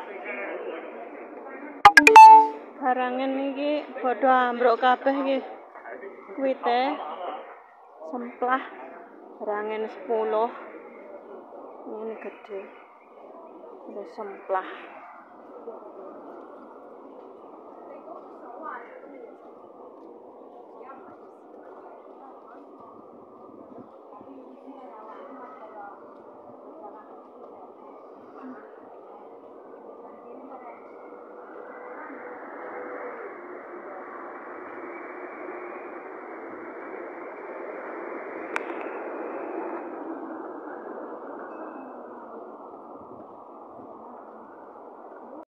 Barangan iki padha ambruk kabeh iki. Wite semplah barangan 10. Ini gede. Udah semplah.